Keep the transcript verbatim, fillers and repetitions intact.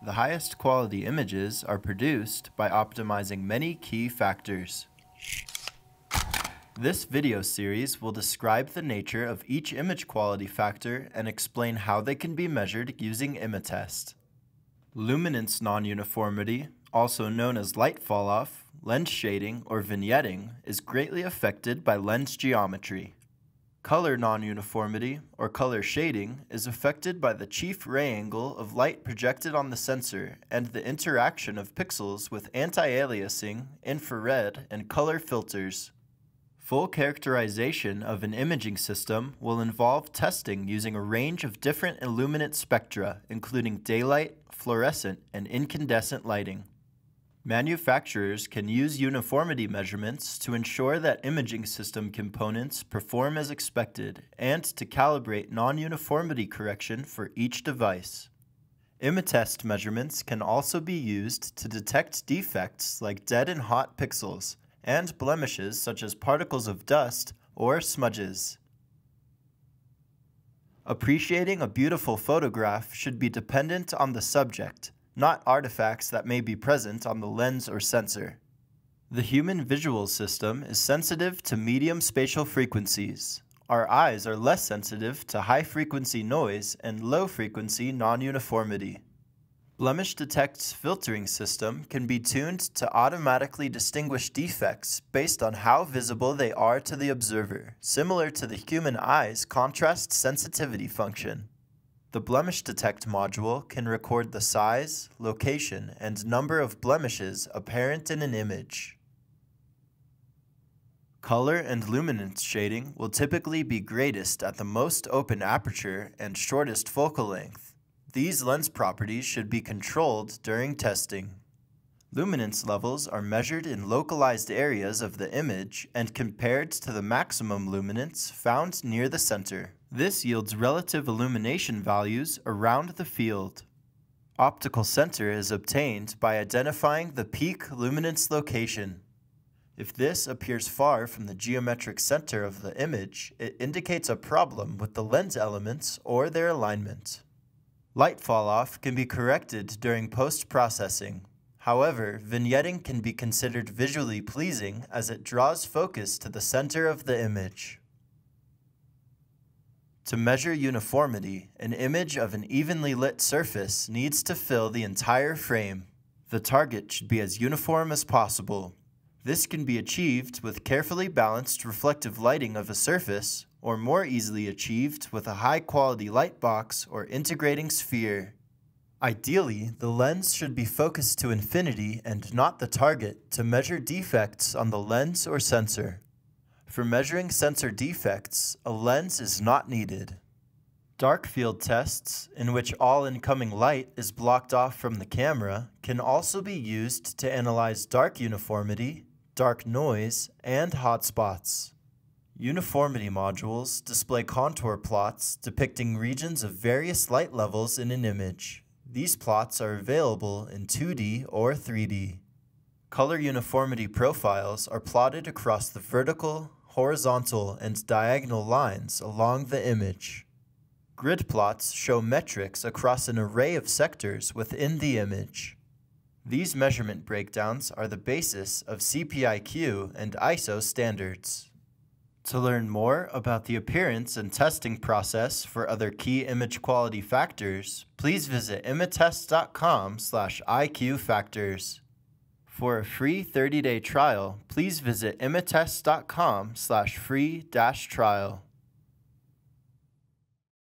The highest quality images are produced by optimizing many key factors. This video series will describe the nature of each image quality factor and explain how they can be measured using Imatest. Luminance non-uniformity, also known as light falloff, lens shading, or vignetting, is greatly affected by lens geometry. Color non-uniformity, or color shading, is affected by the chief ray angle of light projected on the sensor and the interaction of pixels with anti-aliasing, infrared, and color filters. Full characterization of an imaging system will involve testing using a range of different illuminant spectra, including daylight, fluorescent, and incandescent lighting. Manufacturers can use uniformity measurements to ensure that imaging system components perform as expected and to calibrate non-uniformity correction for each device. Imatest measurements can also be used to detect defects like dead and hot pixels and blemishes such as particles of dust or smudges. Appreciating a beautiful photograph should be dependent on the subject, not artifacts that may be present on the lens or sensor. The human visual system is sensitive to medium spatial frequencies. Our eyes are less sensitive to high-frequency noise and low-frequency non-uniformity. Blemish Detect's filtering system can be tuned to automatically distinguish defects based on how visible they are to the observer, similar to the human eye's contrast sensitivity function. The Blemish Detect module can record the size, location, and number of blemishes apparent in an image. Color and luminance shading will typically be greatest at the most open aperture and shortest focal length. These lens properties should be controlled during testing. Luminance levels are measured in localized areas of the image and compared to the maximum luminance found near the center. This yields relative illumination values around the field. Optical center is obtained by identifying the peak luminance location. If this appears far from the geometric center of the image, it indicates a problem with the lens elements or their alignment. Light falloff can be corrected during post-processing. However, vignetting can be considered visually pleasing as it draws focus to the center of the image. To measure uniformity, an image of an evenly lit surface needs to fill the entire frame. The target should be as uniform as possible. This can be achieved with carefully balanced reflective lighting of a surface, or more easily achieved with a high-quality light box or integrating sphere. Ideally, the lens should be focused to infinity and not the target to measure defects on the lens or sensor. For measuring sensor defects, a lens is not needed. Dark field tests, in which all incoming light is blocked off from the camera, can also be used to analyze dark uniformity, dark noise, and hotspots. Uniformity modules display contour plots depicting regions of various light levels in an image. These plots are available in two D or three D. Color uniformity profiles are plotted across the vertical, horizontal, and diagonal lines along the image. Grid plots show metrics across an array of sectors within the image. These measurement breakdowns are the basis of C P I Q and I S O standards. To learn more about the appearance and testing process for other key image quality factors, please visit imatest dot com slash I Q factors. For a free thirty day trial, please visit imatest dot com slash free dash trial.